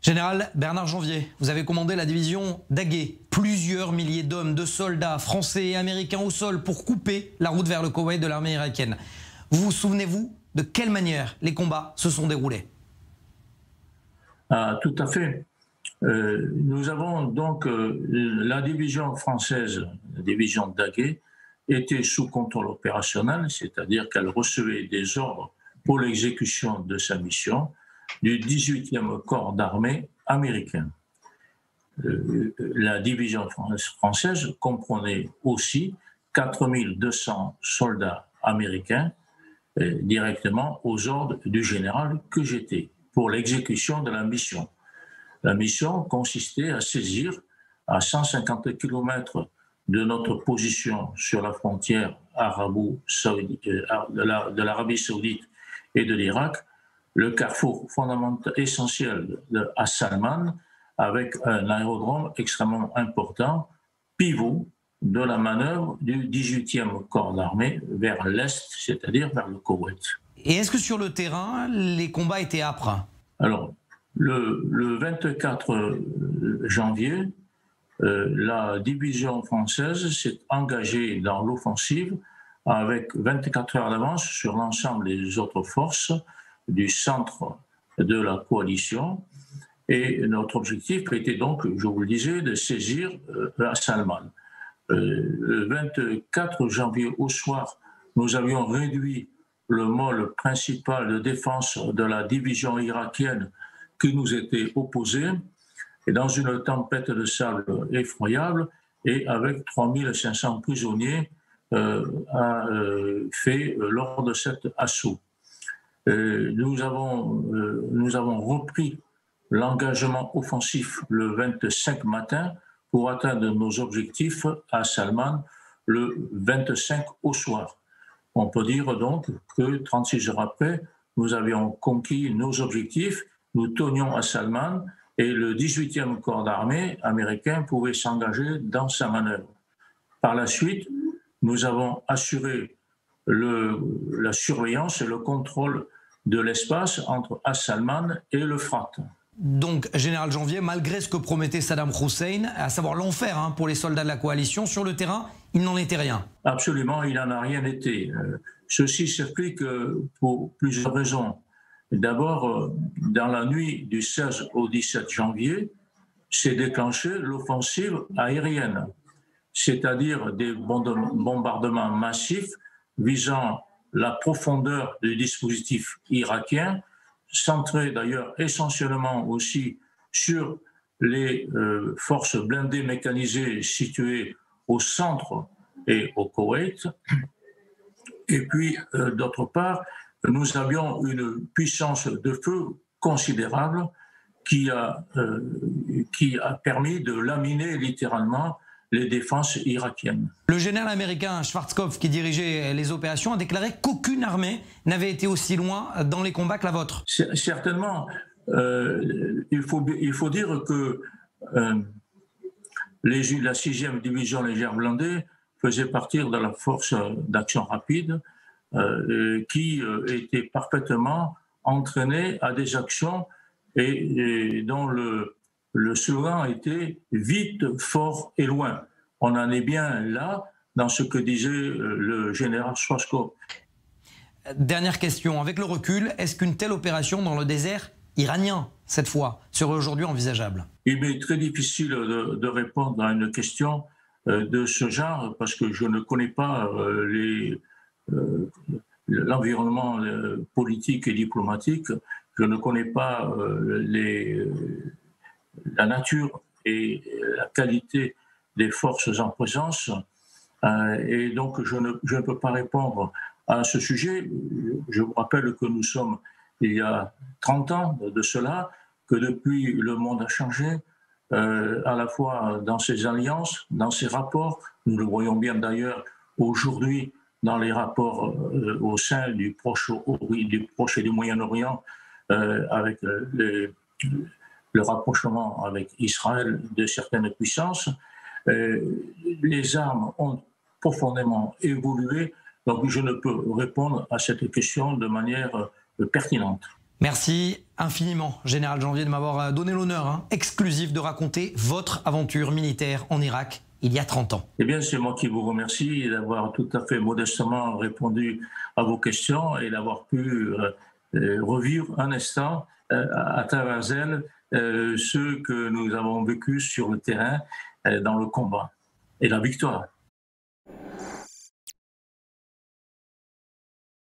Général Bernard Janvier, vous avez commandé la division Daguet. Plusieurs milliers d'hommes, de soldats français et américains au sol pour couper la route vers le Koweït de l'armée irakienne. Vous souvenez-vous de quelle manière les combats se sont déroulés? Tout à fait. Nous avons donc la division française, la division Daguet, était sous contrôle opérationnel, c'est-à-dire qu'elle recevait des ordres pour l'exécution de sa mission du 18e corps d'armée américain. La division française comprenait aussi 4200 soldats américains directement aux ordres du général que j'étais pour l'exécution de la mission. La mission consistait à saisir à 150 km de notre position sur la frontière de l'Arabie saoudite et de l'Irak, le carrefour fondamental essentiel de As-Salman, avec un aérodrome extrêmement important, pivot de la manœuvre du 18e corps d'armée vers l'est, c'est-à-dire vers le Koweït. Et est-ce que sur le terrain, les combats étaient âpres? Alors, le 24 janvier, la division française s'est engagée dans l'offensive avec 24 heures d'avance sur l'ensemble des autres forces du centre de la coalition. Et notre objectif était donc, je vous le disais, de saisir As-Salman. Le 24 janvier au soir, nous avions réduit le môle principal de défense de la division irakienne qui nous était opposée, et dans une tempête de sable effroyable, et avec 3500 prisonniers faits lors de cet assaut. Nous avons repris l'engagement offensif le 25 matin pour atteindre nos objectifs à Salman le 25 au soir. On peut dire donc que 36 heures après, nous avions conquis nos objectifs, nous tenions à Salman et le 18e corps d'armée américain pouvait s'engager dans sa manœuvre. Par la suite, nous avons assuré la surveillance et le contrôle de l'espace entre As-Salman et l'Euphrate. Donc, Général Janvier, malgré ce que promettait Saddam Hussein, à savoir l'enfer pour les soldats de la coalition, sur le terrain, il n'en était rien. Absolument, il n'en a rien été. Ceci s'explique pour plusieurs raisons. D'abord, dans la nuit du 16 au 17 janvier, s'est déclenchée l'offensive aérienne, c'est-à-dire des bombardements massifs visant la profondeur du dispositif irakien, centré d'ailleurs essentiellement aussi sur les forces blindées mécanisées situées au centre et au Koweït. Et puis, d'autre part, nous avions une puissance de feu considérable qui a permis de laminer littéralement les défenses irakiennes. Le général américain Schwarzkopf, qui dirigeait les opérations, a déclaré qu'aucune armée n'avait été aussi loin dans les combats que la vôtre. Certainement. Il faut dire que la 6e division légère blindée faisait partie de la force d'action rapide qui était parfaitement entraînée à des actions et dont le slogan était « vite, fort et loin ». On en est bien là dans ce que disait le général Schwarzkopf. Dernière question, avec le recul, est-ce qu'une telle opération dans le désert iranien, cette fois, serait aujourd'hui envisageable? Il m'est très difficile de répondre à une question de ce genre parce que je ne connais pas l'environnement politique et diplomatique, je ne connais pas la nature et la qualité des forces en présence, et donc je ne peux pas répondre à ce sujet. Je vous rappelle que nous sommes il y a 30 ans de cela, que depuis le monde a changé, à la fois dans ses alliances, dans ses rapports, nous le voyons bien d'ailleurs aujourd'hui dans les rapports au sein du Proche et du Moyen-Orient, avec le rapprochement avec Israël de certaines puissances. Les armes ont profondément évolué, donc je ne peux répondre à cette question de manière pertinente. Merci infiniment, Général Janvier, de m'avoir donné l'honneur exclusif de raconter votre aventure militaire en Irak il y a 30 ans. Eh bien, c'est moi qui vous remercie d'avoir tout à fait modestement répondu à vos questions et d'avoir pu revivre un instant à travers elles ce que nous avons vécu sur le terrain dans le combat et la victoire.